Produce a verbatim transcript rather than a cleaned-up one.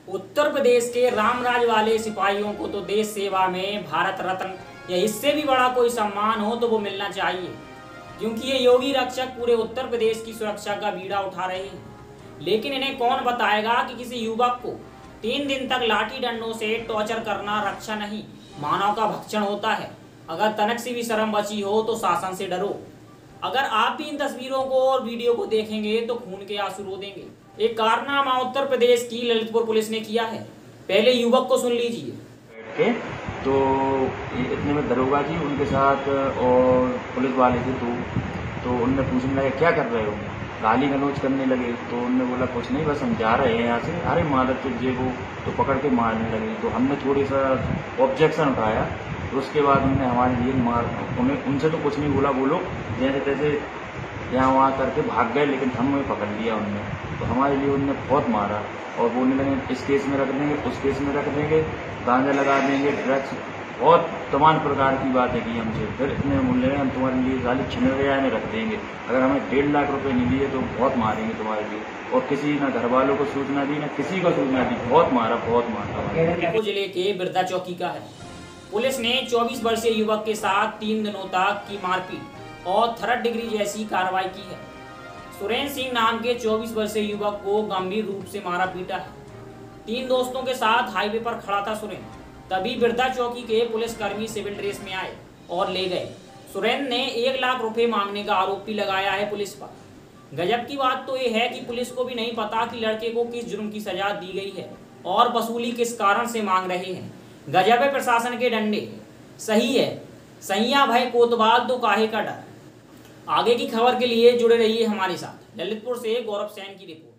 उत्तर प्रदेश के रामराज वाले सिपाहियों को तो देश सेवा में भारत रत्न या इससे भी बड़ा कोई सम्मान हो तो वो मिलना चाहिए, क्योंकि ये योगी रक्षक पूरे उत्तर प्रदेश की सुरक्षा का बीड़ा उठा रहे हैं। लेकिन इन्हें कौन बताएगा कि किसी युवक को तीन दिन तक लाठी डंडों से टॉर्चर करना रक्षा नहीं, मानव का भक्षण होता है। अगर तनक से भी शर्म बची हो तो शासन से डरो। अगर आप भी इन तस्वीरों को और वीडियो को देखेंगे तो खून के आंसू रो देंगे। एक कारनामा उत्तर प्रदेश की ललितपुर पुलिस ने किया है। पहले युवक को सुन लीजिए। तो इतने में दरोगा जी उनके साथ और पुलिस वाले थे, तो तो उनने पूछने लगे क्या कर रहे हो, गाली गलौज करने लगे। तो उनने बोला कुछ नहीं, बस हम जा रहे हैं यहाँ से। अरे मादर तुझे वो, तो पकड़ के मारने लगे। तो हमने थोड़ी सा ऑब्जेक्शन उठाया, तो उसके बाद उन्होंने हमारे लिए मार उन्हें उनसे तो कुछ नहीं बोला, बोलो जैसे तैसे यहाँ वहाँ करके भाग गए, लेकिन हमें पकड़ लिया उनने। तो हमारे लिए उनने बहुत मारा और बोलने लगे इस केस में रख देंगे, उस केस में रख देंगे, गांजा लगा देंगे, ड्रग्स, बहुत तमाम प्रकार की बातें की हमसे। फिर इतने बोलने लगे हम तुम्हारे लिए साली छिनरिया में रख देंगे, अगर हमें डेढ़ लाख रुपए नहीं दिए तो बहुत मारेंगे तुम्हारे लिए। और किसी न घर वालों को सूचना दी, न किसी को सूचना दी, बहुत मारा बहुत मारा। जिले के बिरदा चौकी का है। पुलिस ने चौबीस वर्षीय युवक के साथ तीन दिनों तक की मारपीट और थर्ड डिग्री जैसी कार्रवाई की है। सुरेंद्र सिंह नाम के चौबीस वर्षीय युवक को गंभीर रूप से मारा पीटा है। तीन दोस्तों के साथ हाईवे पर खड़ा था सुरेंद्र, तभी बिरदा चौकी के पुलिसकर्मी सिविल ड्रेस में आए और ले गए। सुरेंद्र ने एक लाख रुपए मांगने का आरोप भी लगाया है पुलिस पर। गजब की बात तो यह है कि पुलिस को भी नहीं पता कि लड़के को किस जुर्म की सजा दी गई है और वसूली किस कारण से मांग रहे हैं। गजब है प्रशासन के डंडे। सही है, सैया भय कोतवाल तो काहे का डर। आगे की खबर के लिए जुड़े रहिए हमारे साथ। ललितपुर से गौरव सैन की रिपोर्ट।